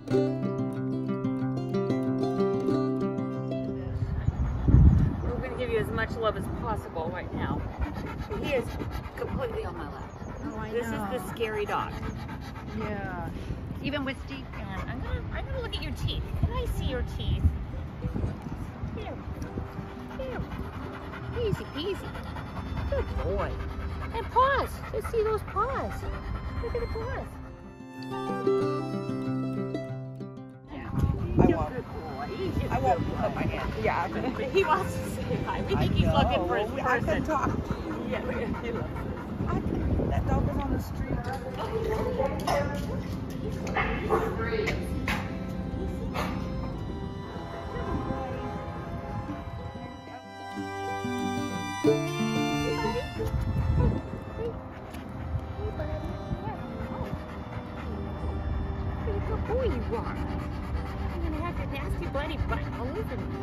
We're going to give you as much love as possible right now. He is completely on my lap. Oh, I This know. is the scary dog. Yeah. Even with Steve. And I'm gonna look at your teeth. Can I see your teeth? Here. Here. Easy peasy. Good boy. And paws. Just see those paws. Look at the paws. I You're a won't. good boy. He's I a won't good put my boy. hand. Yeah. But he wants to say hi. We think he's looking for his I person. can talk. Yeah, he loves it. That dog was on the street. Boy, you are. I'm gonna have your nasty bloody butt all over me.